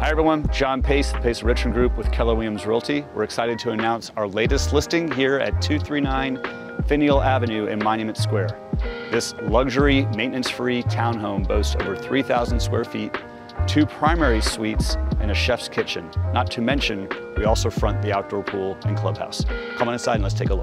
Hi everyone, John Pace, the Pace Richmond Group with Keller Williams Realty. We're excited to announce our latest listing here at 239 Finial Avenue in Monument Square. This luxury, maintenance-free townhome boasts over 3,000 square feet, 2 primary suites, and a chef's kitchen. Not to mention, we also front the outdoor pool and clubhouse. Come on inside and let's take a look.